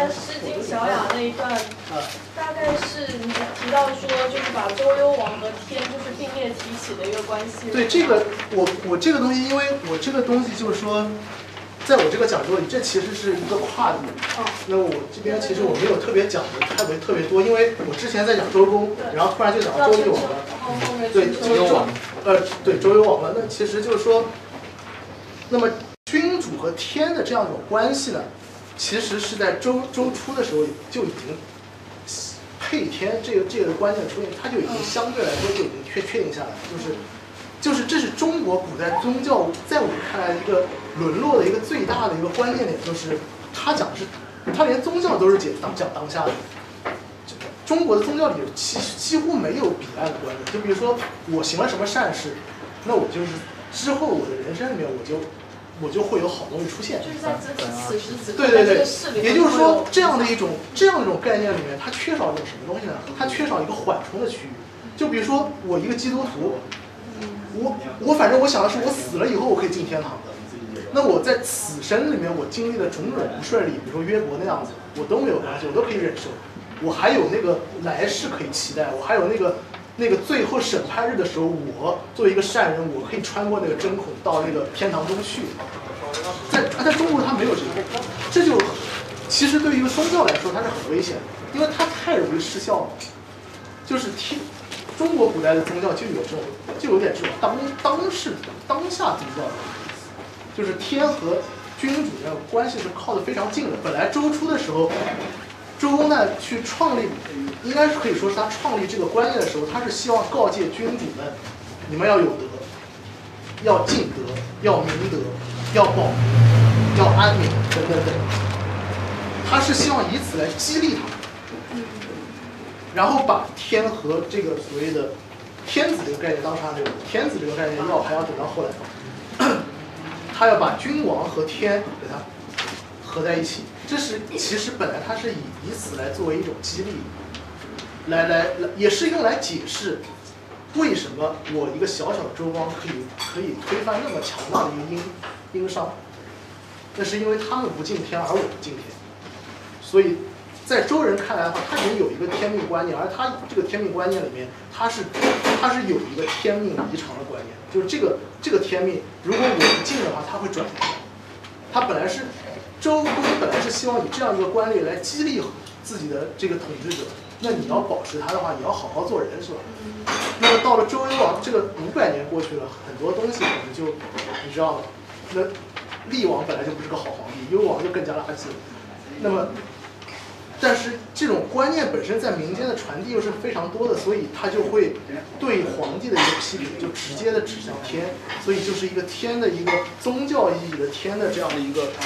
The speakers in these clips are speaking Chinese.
在《诗经·小雅》那一段，大概是你提到说，就是把周幽王和天就是并列提起的一个关系。 对这个，我这个东西，因为我这个东西就是说，在我这个讲座里，这其实是一个跨度。那我这边其实我没有特别讲的特别多，因为我之前在讲周公，然后突然就讲到周幽王了。对， 周幽王。 对周幽王了。那其实就是说，那么君主和天的这样一种关系呢，其实是在周初的时候就已经配天这个观念出现，它就已经相对来说就已经确定下来了，就是这是中国古代宗教在我看来一个沦落的一个最大的一个关键点，就是他讲的是，他连宗教都是讲当下的。中国的宗教里几乎没有彼岸的观念，就比如说我行了什么善事，那我就是之后我的人生里面我就会有好东西出现。 就是在此时此刻， 对对对，也就是说这样的一种概念里面，它缺少一种什么东西呢？它缺少一个缓冲的区域。就比如说我一个基督徒，我反正我想的是我死了以后我可以进天堂的。那我在此生里面我经历了种种不顺利，比如说约伯那样子，我都没有关系，我都可以忍受。我还有那个来世可以期待，我还有那个最后审判日的时候，我作为一个善人，我可以穿过那个针孔到那个天堂中去。在中国它没有这个，这就其实对于一个宗教来说它是很危险的，因为它太容易失效了。就是中国古代的宗教就有点这种当下宗教的，就是天和君主的关系是靠得非常近的。本来周初的时候，周公呢去创立，应该是可以说是他创立这个观念的时候，他是希望告诫君主们，你们要有德，要尽德，要明德，要保民，要安民等等等。他是希望以此来激励他们，然后把天和这个所谓的天子这个概念，当时还有天子这个概念还要等到后来，他要把君王和天给它合在一起。这是其实本来它是以此来作为一种激励，来也是用来解释为什么我一个小小的周王可以推翻那么强大的一个殷商。那是因为他们不敬天，而我不敬天。所以在周人看来的话，他已经有一个天命观念，而他这个天命观念里面，他是有一个天命离常的观念，就是这个天命，如果我不敬的话，他会转移。他本来是周公本来是希望以这样一个观念来激励自己的这个统治者，那你要保持他的话，你要好好做人，是吧？那么到了周幽王，这个500年过去了，很多东西可能就你知道了。那厉王本来就不是个好皇帝，幽王就更加垃圾。那么，但是这种观念本身在民间的传递又是非常多的，所以他就会对皇帝的一个批评就直接的指向天，所以就是一个天的一个宗教意义的天的这样的一个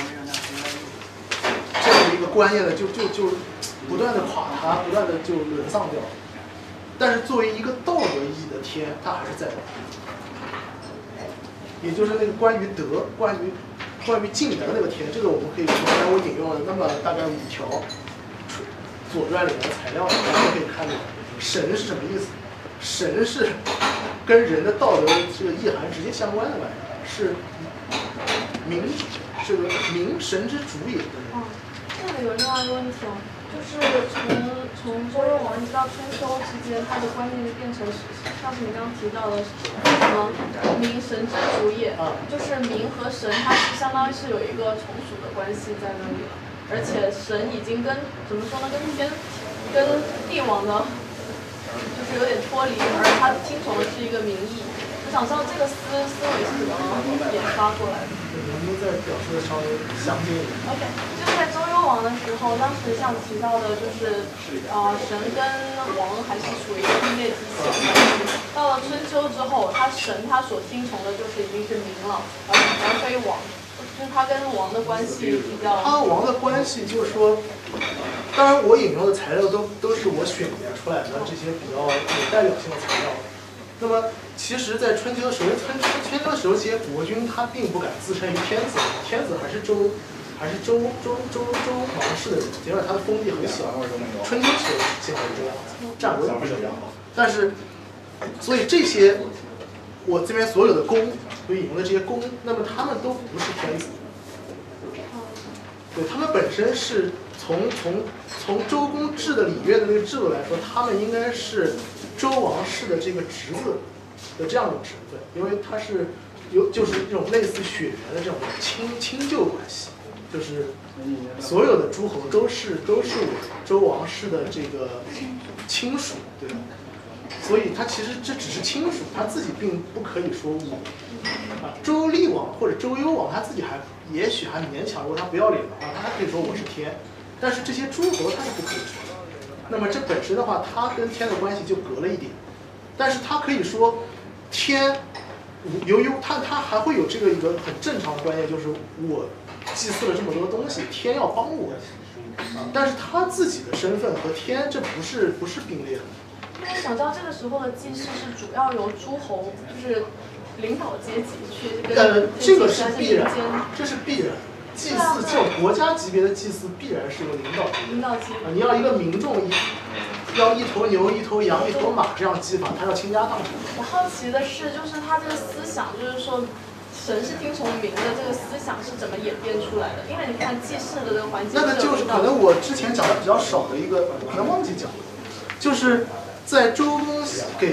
观念的就不断的垮塌，不断的就沦丧掉。但是作为一个道德意义的天，它还是在的，也就是那个关于德、关于敬德那个天，这个我们可以刚才我引用了那么大概5条左传里面的材料，大家可以看到神是什么意思。神是跟人的道德这个意涵直接相关的玩意儿，是这个民神之主也。 这里有另外一个问题哦，就是从周幽王一直到春秋之间，它的观念就变成像是你刚刚提到的什么民神之主也，就是民和神它是相当于是有一个从属的关系在那里了，而且神已经怎么说呢，跟帝王的，就是有点脱离，而他听从的是一个民意。我想知道这个思维是怎么研发过来的？ 能不能再表述的稍微详尽一点 ？OK， 就是在周幽王的时候，当时像提到的，就是神跟王还是属于并列体系的关系。到了春秋之后，神他所听从的就是已经是民了，而非王。就是他跟王的关系比较。 他王的关系就是说，当然我引用的材料都是我选择出来的这些比较有代表性的材料。那么，其实，在春秋的时候，这些国君他并不敢自称于天子，天子还是周王室的人，尽管他的封地很小。春秋时候现在是这样子，战国也不是这样。但是，所以这些我这边所有的公所引用的这些公，那么他们都不是天子，对他们本身是从周公制的礼乐的那个制度来说，他们应该是周王室的这个侄子的这样一种身份，因为他是就是这种类似血缘的这种亲旧关系，就是所有的诸侯都是我周王室的这个亲属，对吧？所以他其实这只是亲属，他自己并不可以说我周厉王或者周幽王，他自己也许还勉强，如果他不要脸的话，他还可以说我是天。但是这些诸侯他是不可以说的。那么这本身的话，他跟天的关系就隔了一点。但是他可以说天，由于他还会有这个一个很正常的观念，就是我祭祀了这么多东西，天要帮我。但是他自己的身份和天这不是并列的。 因为想知道这个时候的祭祀是主要由诸侯，就是领导阶级去跟这个是必然，这是必然。祭祀这种国家级别的祭祀必然是由领导阶级。你要一个民众要一头牛、一头羊、一头马这样祭法，他要倾家荡产。 我好奇的是，就是他这个思想，就是说神是听从民的这个思想是怎么演变出来的？因为你看祭祀的这个环节， 那个就是可能我之前讲的比较少的一个，可能忘记讲了，就是在周公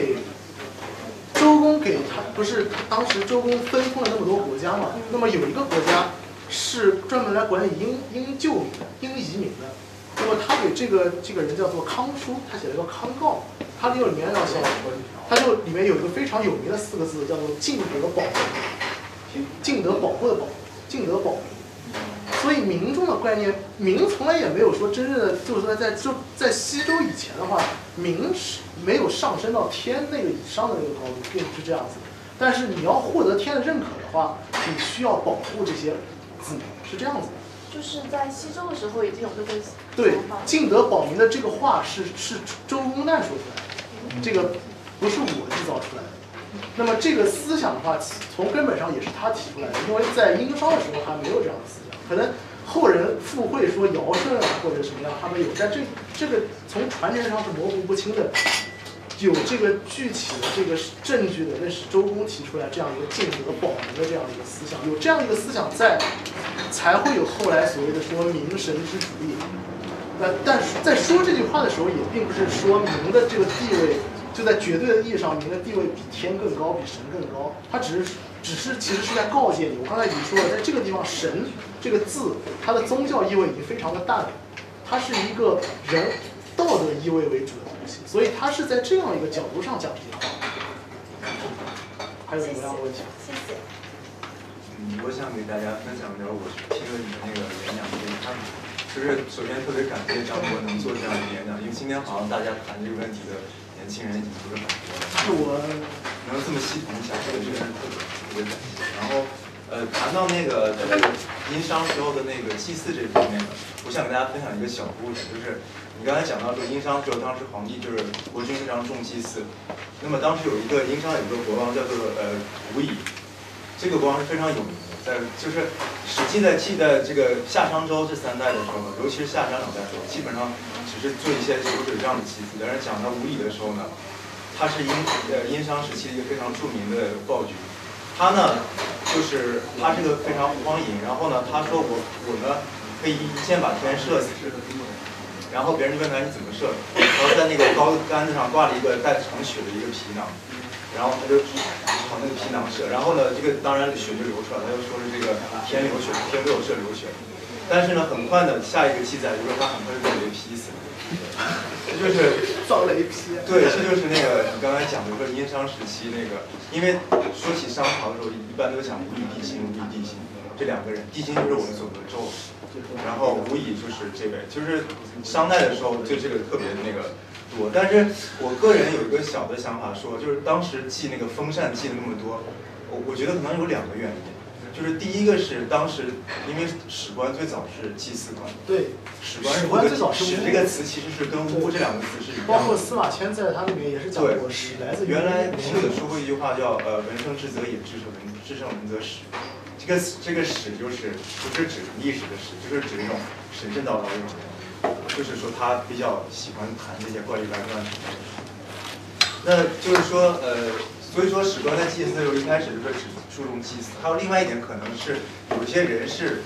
给他不是当时周公分封了那么多国家嘛，那么有一个国家是专门来管理英旧民的、英移民的。那么他给这个人叫做康叔，他写了一个康诰，他里面要写，他就里面有一个非常有名的4个字，叫做敬德保民，敬德保护的保，敬德保民。所以民众的概念，民从来也没有说真正的，就是说在西周以前的话，民是没有上升到天那个以上的那个高度，并不是这样子的。但是你要获得天的认可的话，你需要保护这些子民，是这样子的。 就是在西周的时候已经有这个对，敬德保民的这个话是周公旦说出来的，这个不是我制造出来的。那么这个思想的话，从根本上也是他提出来的，因为在殷商的时候还没有这样的思想，可能后人附会说尧舜啊或者什么样，他们有，但这个从传承上是模糊不清的。有这个具体的这个证据的，那是周公提出来这样一个敬德保民的这样一个思想，有这样一个思想在，才会有后来所谓的说民神之主义。但是在说这句话的时候，也并不是说民的这个地位，就在绝对的意义上，民的地位比天更高，比神更高。他只是其实是在告诫你，我刚才已经说了，在这个地方神这个字，它的宗教意味已经非常的淡了，它是一个人道德意味为主的东西，所以他是在这样一个角度上讲这些话。还有什么样的问题？ 谢谢。 我想给大家分享一点我听了你的那个演讲的一个看法，就是首先特别感谢张博能做这样一个演讲，因为今天好像大家谈这个问题的年轻人已经不是很多了。 是我能这么系统讲这个，真的是特别感谢。然后谈到那个殷商时候的那个祭祀这方面呢，我想跟大家分享一个小故事，就是你刚才讲到说殷商时候，当时皇帝就是国君非常重祭祀，那么当时殷商有一个国王叫做吴乙，这个国王是非常有名的，就是史记在记载这个夏商周这3代的时候，尤其是夏商2代的时候，基本上只是做一些流水账的祭祀。但是讲到吴乙的时候呢，他是殷商时期一个非常著名的暴君。他呢，就是他是个非常荒淫，然后呢，他说我呢可以一箭把天射死，然后别人就问他你怎么射，然后在那个高杆子上挂了一个带盛血的一个皮囊，然后他就朝那个皮囊射，然后呢，这个当然血就流出来，他就说是这个天流血，天被我射流血，但是呢，很快的下一个记载就是他很快就被雷劈死了。这就是造雷劈。 对，这就是那个你刚才讲的说殷商时期那个，因为说起商朝的时候，一般都讲吴乙帝辛，吴乙帝辛这2个人，帝辛就是我们所说的纣，然后吴乙就是这位，就是商代的时候对这个特别那个多。但是我个人有一个小的想法说，就是当时祭那个封禅祭了那么多，我觉得可能有2个原因。就是第一个是当时，因为史官最早是祭祀官， 对， 史官最早是史这个词其实是跟巫这2个词是一样的。 包括司马迁在他里面也是讲过史来自于。 原来孔子说过一句话叫文生之则也，至圣人则始。这个始就是不是指历史的始，就是指那种神神叨叨的那种人，就是说他比较喜欢谈这些怪力乱神的。那就是说所以说史官在祭祀的时候一开始就是只注重祭祀，还有另外一点可能是有些人是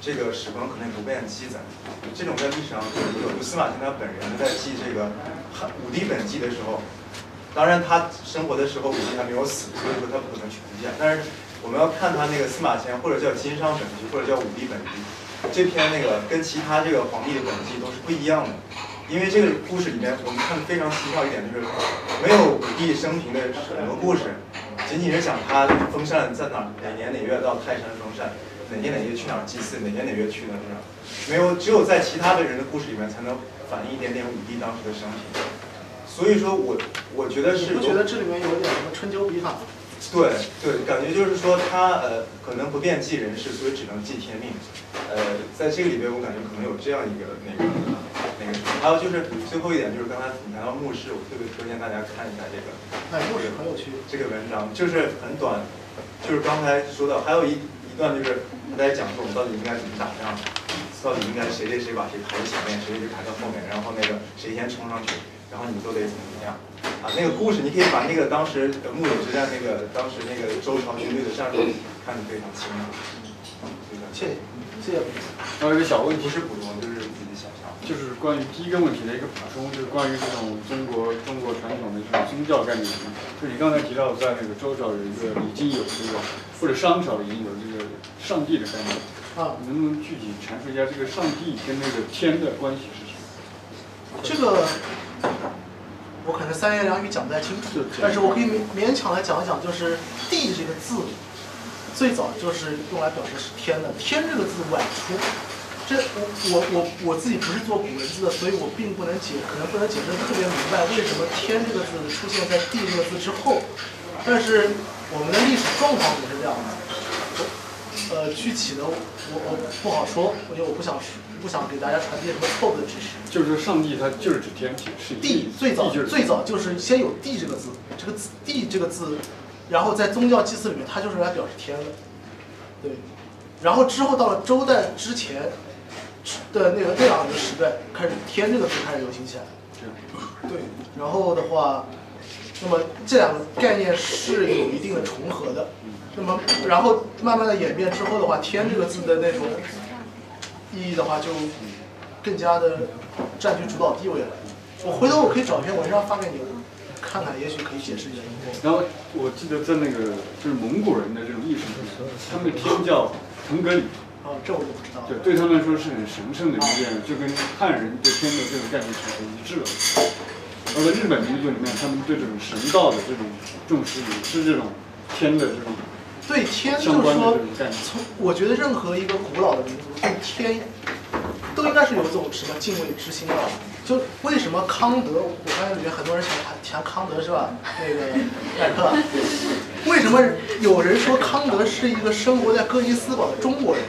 这个史官可能不便记载。这种在历史上有，就司马迁他本人在记这个武帝本纪的时候，当然他生活的时候武帝还没有死，所以说他不可能全记。但是我们要看他那个司马迁或者叫金商本纪或者叫武帝本纪，这篇那个跟其他这个皇帝的本纪都是不一样的。因为这个故事里面我们看的非常蹊跷一点，就是没有武帝生平的很多故事，仅仅是讲他封禅在哪年哪月到泰山封禅，哪年哪月去哪儿祭祀，哪年哪月去哪儿，没有，只有在其他的人的故事里面才能反映一点点武帝当时的生平。所以说我觉得是， 你不觉得这里面有点什么春秋笔法？ 对对，感觉就是说他可能不便记人事，所以只能记天命。在这个里边我感觉可能有这样一个那个。还有就是最后一点，就是刚才你谈到墓室，我特别推荐大家看一下这个。 墓室很有趣。这个文章就是很短，就是刚才说到，还有一段就是他在讲说我们到底应该怎么打仗，到底应该谁把谁排前面，谁排到后面，然后那个谁先冲上去，然后你们都得怎么样啊？那个故事你可以把那个当时木有之战那个当时那个周朝军队的战术看得非常清楚。 谢谢。 还有一个小问题， 不是补充，就是自己想象。 就是关于第一个问题的一个补充，就是关于这种中国传统的这种宗教概念。就你刚才提到，在那个周朝有一个已经有这个，或者商朝已经有这个上帝的概念。你能不能具体阐述一下这个上帝跟那个天的关系是什么？ 这个我可能三言两语讲不太清楚，但是我可以勉强来讲一讲，就是“地”这个字，最早就是用来表示是天的。天这个字晚出。这我自己不是做古文字的，所以我并不能可能不能解释得特别明白为什么“天”这个字出现在“地”这个字之后。但是我们的历史状况也是这样的。具体的我不好说，因为我不想给大家传递什么错误的知识。 就是说上帝它就是指天，是地最早就是先有“地”这个字，这个“地”这个字，然后在宗教祭祀里面它就是来表示天的，对。然后之后到了周代之前的那样一个时代，开始“天”这个字开始流行起来。对。然后的话，那么这两个概念是有一定的重合的。那么然后慢慢的演变之后的话，“天”这个字的那种意义的话，就更加的占据主导地位了。回头我可以找一篇文章发给你看看，也许可以解释一下。 然后我记得在那个就是蒙古人的这种意识里面，他们的天叫腾格里。 这我就不知道。 对他们来说是很神圣的一件，就跟汉人对天的这种概念是很一致的。而在日本民族里面，他们对这种神道的这种重视，也是这种天的这种对天就是说，我觉得任何一个古老的民族对天都应该是有一种什么敬畏之心的。就为什么康德，我发现里面很多人喜欢谈康德是吧？那个艾克，为什么有人说康德是一个生活在哥尼斯堡的中国人？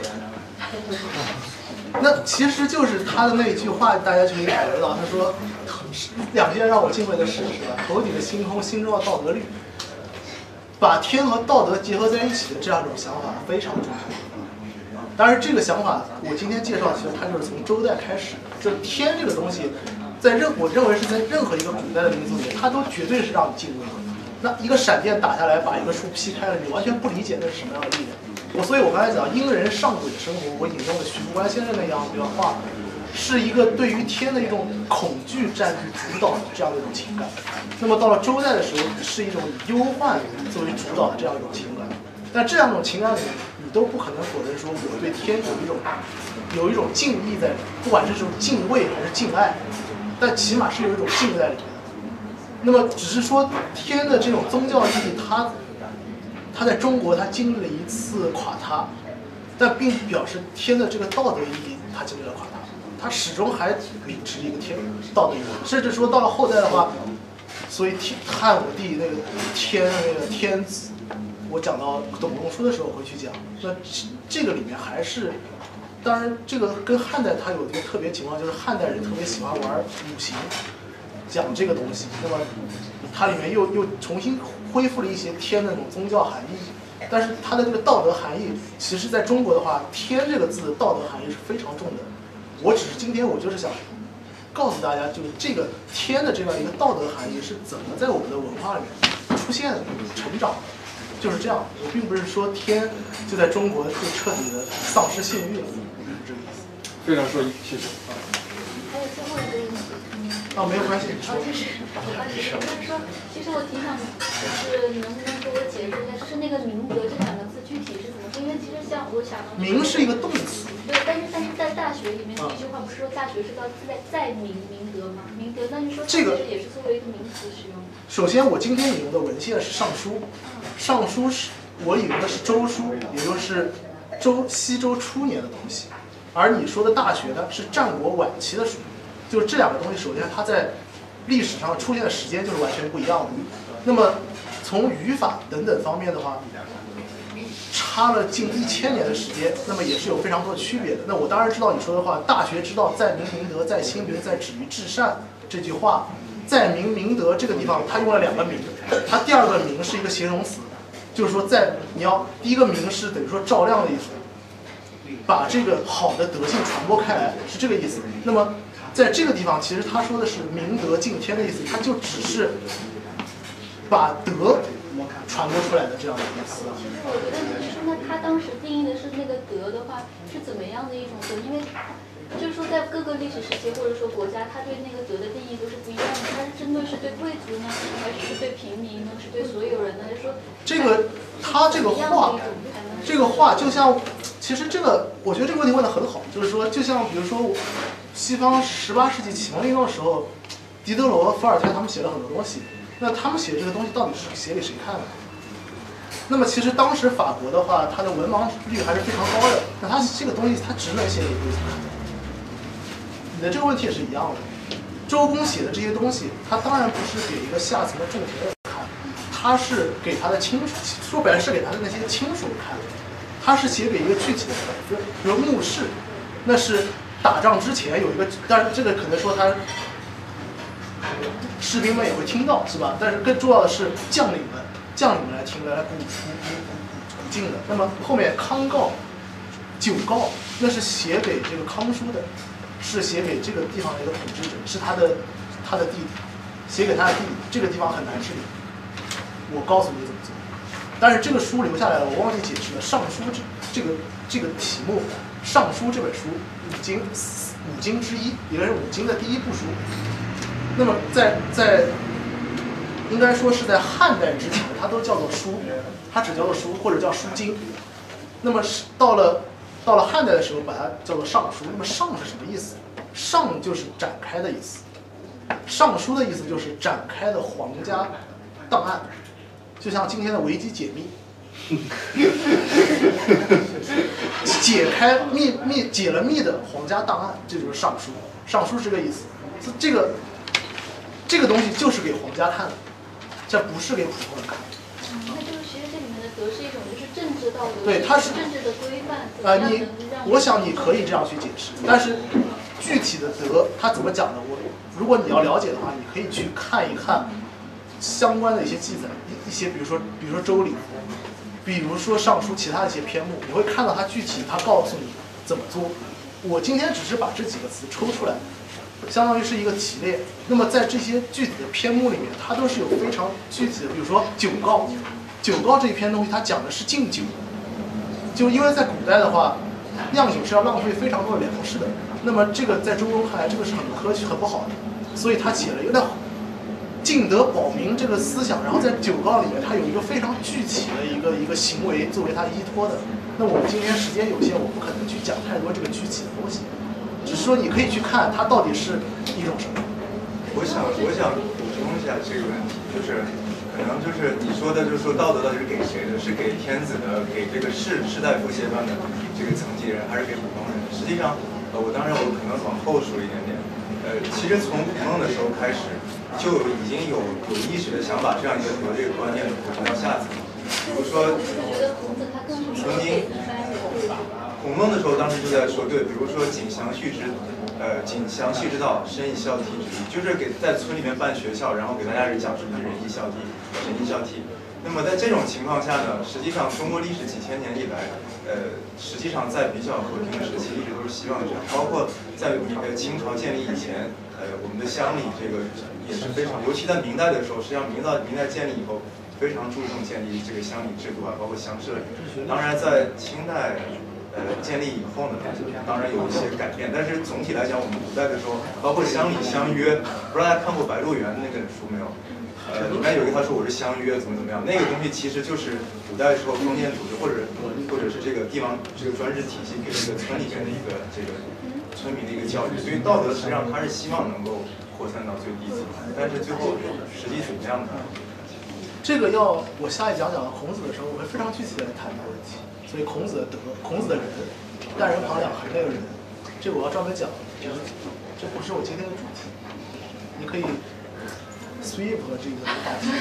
那其实就是他的那一句话，大家就可以感觉到，他说两件让我敬畏的事是吧？头顶的星空，心中的道德律。把天和道德结合在一起的这样一种想法非常重要。当然，这个想法我今天介绍，其实它就是从周代开始。就天这个东西，我认为是在任何一个古代的民族里面，它都绝对是让你敬畏的。那一个闪电打下来，把一个树劈开了，你完全不理解那是什么样的力量。所以我刚才讲“鹰人上轨生活”，我引用了徐福观先生那样一段话，是一个对于天的一种恐惧占据主导的这样的一种情感。那么到了周代的时候，是一种以忧患作为主导的这样一种情感。但这两种情感里，你都不可能否认说我对天有一种敬意在里面，不管是这种敬畏还是敬爱，但起码是有一种敬在里面的。那么只是说天的这种宗教意义，它在中国它经历了一次垮塌，但并不表示天的这个道德意义它经历了垮塌。它始终还秉持一个天道德意义，甚至说到了后代的话，所以汉武帝那个天子，我讲到董仲舒的时候会去讲。那这个里面还是，当然这个跟汉代它有一个特别情况，就是汉代人特别喜欢玩五行，讲这个东西。那么它里面又重新恢复了一些天的那种宗教含义。但是它的这个道德含义，其实在中国的话，天这个字的道德含义是非常重的。今天我就是想告诉大家，就是这个天的这样一个道德含义是怎么在我们的文化里面出现的、成长的，就是这样。我并不是说天就在中国就彻底的丧失信誉了， 非常受益，谢谢。 还有最后一个问题。 没有关系。 就是说，其实我挺想，就是能不能给我解释一下，就是那个明德这两个字具体是怎么说？因为其实像我想到， 明是一个动词。 对，但是在大学里面第一句话不是说大学是叫在明德吗？明德，那你说这个也是作为一个名词使用。 首先，我今天引用的文献是《尚书》，尚书是我引用的是周书，也就是西周初年的东西，而你说的大学呢是战国晚期的书。就是这两个东西，首先它在历史上出现的时间就是完全不一样的。那么从语法等等方面的话，差了近1000年的时间，那么也是有非常多的区别的。那我当然知道你说的话，大学之道在明明德，在亲民，在止于至善这句话，在明德这个地方，它用了2个明，它第2个明是一个形容词，就是说你要第一个明是等于说照亮的意思，把这个好的德性传播开来，是这个意思。那么在这个地方，其实他说的是明德敬天的意思，他就只是把德传播出来的这样的意思。 其实我觉得就是那他当时定义的是那个德的话，是怎么样的一种德？因为就是说在各个历史时期或者说国家，他对那个德的定义都是不一样的。他是针对是对贵族呢，还是对平民呢？是对所有人呢？还是说他这个话就像，其实这个我觉得这个问题问得很好，就是说就像比如说西方18世纪启蒙运动的时候，狄德罗、伏尔泰他们写了很多东西，那他们写这个东西到底是写给谁看的？那么其实当时法国的话，它的文盲率还是非常高的，那他这个东西他只能写给贵族看。你的这个问题也是一样的，周公写的这些东西，他当然不是给一个下层的种田人看，他是给他的亲属，说白了是给他的那些亲属看，他是写给一个具体的人，比如墓室，那是打仗之前有一个，但是这个可能说他士兵们也会听到，是吧？但是更重要的是将领们来听，来鼓劲的。那么后面康诰、九诰，那是写给这个康叔的，是写给这个地方的一个统治者，是他的弟弟，写给他的弟弟。这个地方很难治理，我告诉你怎么做。但是这个书留下来了，我忘记解释了。《尚书》这个题目，《尚书》这本书五经之一，也就是5经的第1部书。那么在应该说是在汉代之前，它都叫做书，它只叫做书或者叫书经。那么到了汉代的时候，把它叫做尚书。那么尚是什么意思？尚就是展开的意思，尚书的意思就是展开的皇家档案，就像今天的维基解密。解开解了密的皇家档案，这就是尚书。尚书是这个意思。这个东西就是给皇家看的，这不是给普通人看的。 那就是其实这里面的德是一种就是政治道德， 对，它是政治的规范。 我想你可以这样去解释，但是具体的德它怎么讲的，如果你要了解的话，你可以去看一看相关的一些记载，一些比如说周礼，比如说尚书其他的一些篇目，你会看到它具体它告诉你怎么做。我今天只是把这几个词抽出来，相当于是一个提炼。那么在这些具体的篇目里面，它都是有非常具体的，比如说酒诰这一篇东西，它讲的是敬酒。就因为在古代的话，酿酒是要浪费非常多的粮食的。那么这个在周公看来，这个是很不科学、很不好的，所以他写了一个敬德保民这个思想，然后在酒诰里面，它有一个非常具体的一个行为作为它依托的。那我们今天时间有限，我不可能去讲太多这个具体的东西，只是说你可以去看它到底是一种什么。 我想补充一下这个问题，就是可能就是你说的，就是说道德到底是给谁的？是给天子的，给这个士大夫阶段的这个层级人，还是给普通人？实际上，我可能往后说一点点。其实从古梦的时候开始，就已经有意识的想把这样一个德这个观念普及到下层。比如说，曾经孔孟的时候，当时就在说，对，比如说谨详序之道，深以孝悌之意，就是在村里面办学校，然后给大家讲什么仁义孝悌、仁义孝悌。那么在这种情况下呢，实际上中国历史几千年以来，实际上在比较和平的时期，一直都是希望这样。包括在清朝建立以前，我们的乡里这个也是非常，尤其在明代的时候，实际上明代建立以后，非常注重建立这个乡里制度啊，包括乡社。当然在清代， 建立以后呢，当然有一些改变，但是总体来讲，我们古代的时候，包括乡里乡约，不知道大家看过《白鹿原》那本书没有？里面有一个他说我是乡约怎么样，那个东西其实就是古代时候封建组织或者是这个地方这个专制体系给这个村里面的一个这个村民的一个教育，所以道德实际上他是希望能够扩散到最低层，但是最后实际怎么样呢？ 这个要我下一讲孔子的时候，我会非常具体的谈这个问题。所以孔子的德，孔子的人，单人旁两横那个人，这个我要专门讲，这不是我今天的主题。你可以 sweep 这个话题。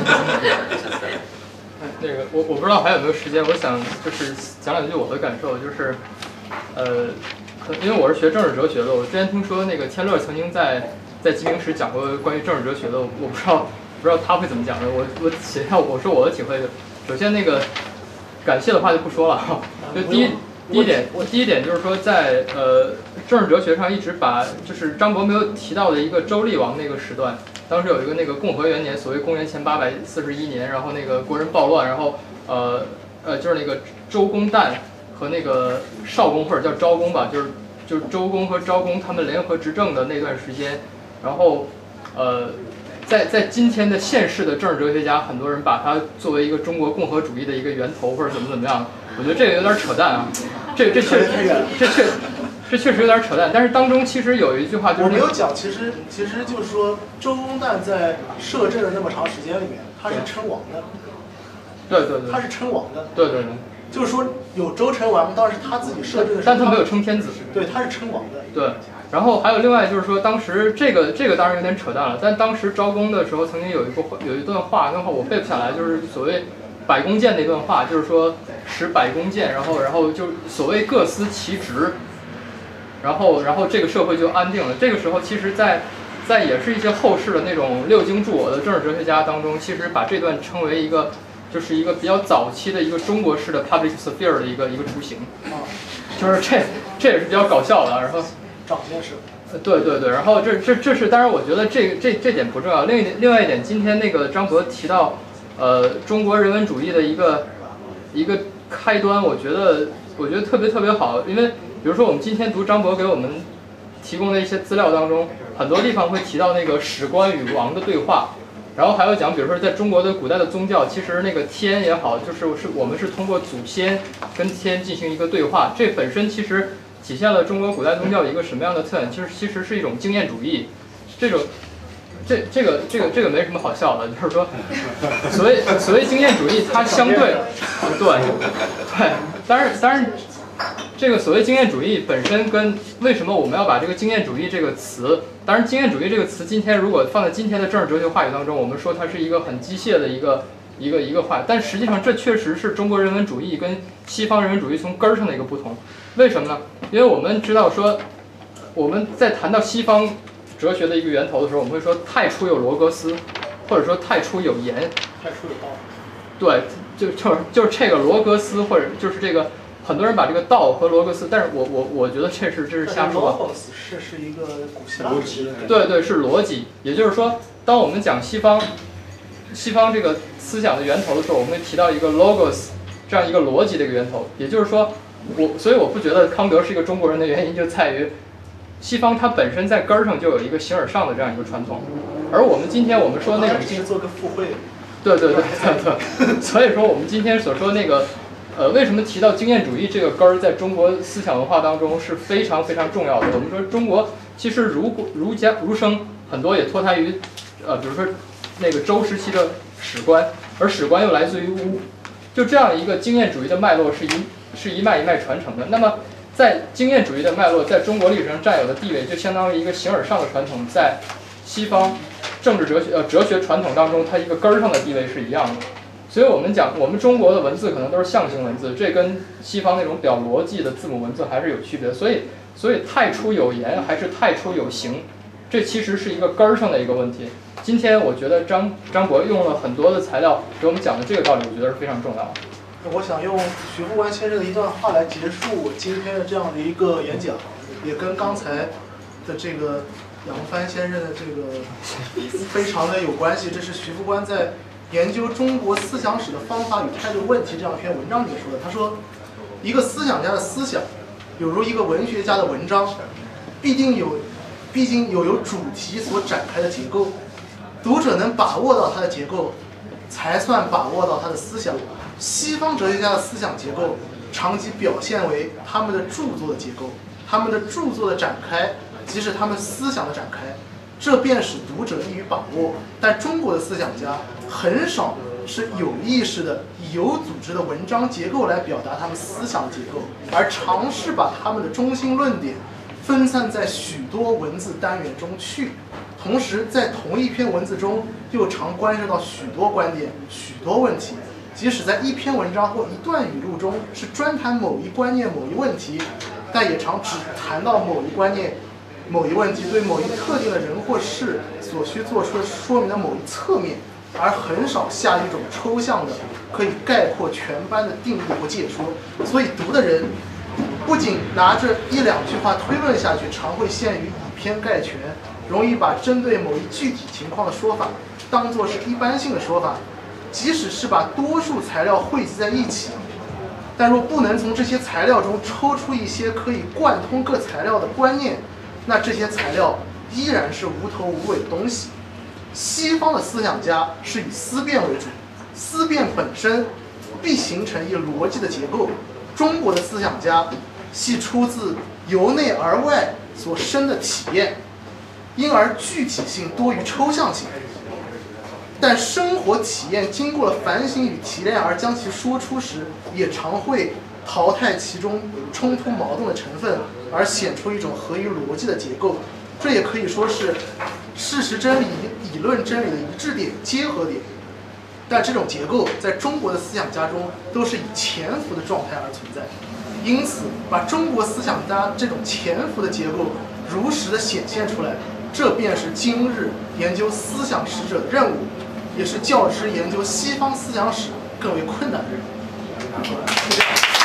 那个我不知道还有没有时间，我想就是讲两句我的感受，就是因为我是学政治哲学的，我之前听说那个天乐曾经在鸡鸣时讲过关于政治哲学的，我不知道他会怎么讲的，我写下我说我的体会。首先那个感谢的话就不说了哈，就第一点就是说在政治哲学上一直把就是张伯没有提到的一个周厉王那个时段，当时有一个那个共和元年，所谓公元前841年，然后那个国人暴乱，然后就是那个周公旦和那个少公或者叫昭公吧，就是周公和昭公他们联合执政的那段时间，然后在今天的现世的政治哲学家，很多人把它作为一个中国共和主义的一个源头或者怎么样，我觉得这个有点扯淡啊，这确实有点扯淡。但是当中其实有一句话就是我没有讲，其实就是说周公旦在摄政的那么长时间里面，他是称王的。 对， 他是称王的。 对， 就是说有周成王，当时他自己摄政的时候， 但他没有称天子。 对，他是称王的。 对。然后还有另外就是说，当时这个当然有点扯淡了，但当时昭公的时候曾经有一段话，那话我背不下来，就是所谓百公谏那段话，就是说使百公谏，然后就所谓各司其职，然后这个社会就安定了。这个时候其实在也是一些后世的那种六经注我的政治哲学家当中，其实把这段称为一个就是一个比较早期的一个中国式的 public sphere 的一个雏形，就是这也是比较搞笑的，然后。 长见识。 对，然后这是当然，我觉得这点不重要。另外一点，今天那个张博提到，中国人文主义的一个开端，我觉得特别好，因为比如说我们今天读张博给我们提供的一些资料当中，很多地方会提到那个史官与王的对话，然后还有讲，比如说在中国的古代的宗教，其实那个天也好，就是我们是通过祖先跟天进行一个对话，这本身其实。体现了中国古代宗教的一个什么样的特点？其实是一种经验主义，这个没什么好笑的，就是说，所谓经验主义，它相对，对，当然，这个所谓经验主义本身跟为什么我们要把这个经验主义这个词，当然经验主义这个词今天如果放在今天的政治哲学话语当中，我们说它是一个很机械的一个话，但实际上这确实是中国人文主义跟西方人文主义从根儿上的一个不同。为什么呢？因为我们知道说，我们在谈到西方哲学的一个源头的时候，我们会说太初有罗格斯，或者说太初有言。 太初有道。 对，就是这个罗格斯，或者就是这个很多人把这个道和罗格斯，但是我觉得这是瞎说。 是一个古希腊逻辑。 对，是逻辑。也就是说，当我们讲西方这个思想的源头的时候，我们会提到一个 logos 这样一个逻辑的一个源头。也就是说。所以我不觉得康德是一个中国人的原因就在于，西方它本身在根儿上就有一个形而上的这样一个传统，而我们今天我们说那种只是做个附会。 对，所以说我们今天所说那个为什么提到经验主义这个根儿在中国思想文化当中是非常非常重要的。我们说中国其实儒家儒生很多也脱胎于比如说那个周时期的史官，而史官又来自于巫，就这样一个经验主义的脉络是一脉一脉传承的。那么在经验主义的脉络在中国历史上占有的地位，就相当于一个形而上的传统，在西方政治哲学传统当中，它一个根儿上的地位是一样的。所以我们讲，我们中国的文字可能都是象形文字，这跟西方那种表逻辑的字母文字还是有区别的。所以太初有言还是太初有形，这其实是一个根儿上的一个问题。今天我觉得张博用了很多的材料给我们讲的这个道理，我觉得是非常重要的。 我想用徐复观先生的一段话来结束我今天的这样的一个演讲，也跟刚才的这个杨帆先生的这个非常的有关系。这是徐复观在研究中国思想史的方法与态度问题这样一篇文章里面说的。他说， 一个思想家的思想，有如一个文学家的文章，毕竟有主题所展开的结构，读者能把握到它的结构，才算把握到他的思想。西方哲学家的思想结构，常即表现为他们的著作的结构，他们的著作的展开，即是他们思想的展开，这便使读者易于把握。但中国的思想家很少是有意识的以有组织的文章结构来表达他们思想的结构，而尝试把他们的中心论点分散在许多文字单元中去，同时在同一篇文字中又常关涉到许多观点、许多问题。即使在一篇文章或一段语录中是专谈某一观念、某一问题，但也常只谈到某一观念、某一问题对某一特定的人或事所需做出的说明的某一侧面，而很少下一种抽象的、可以概括全班的定义或解说。所以读的人不仅拿着一两句话推论下去，常会陷于以偏概全，容易把针对某一具体情况的说法当作是一般性的说法。即使是把多数材料汇集在一起，但若不能从这些材料中抽出一些可以贯通各材料的观念，那这些材料依然是无头无尾的东西。西方的思想家是以思辨为主，思辨本身必形成一逻辑的结构。中国的思想家系出自由内而外所生的体验，因而具体性多于抽象性。但生活体验经过了反省与提炼而将其说出时，也常会淘汰其中冲突矛盾的成分，而显出一种合于逻辑的结构。这也可以说是事实真理与理论真理的一致点、结合点。但这种结构在中国的思想家中都是以潜伏的状态而存在，因此把中国思想家这种潜伏的结构如实的显现出来，这便是今日研究思想史者的任务，也是较之研究西方思想史更为困难的任务。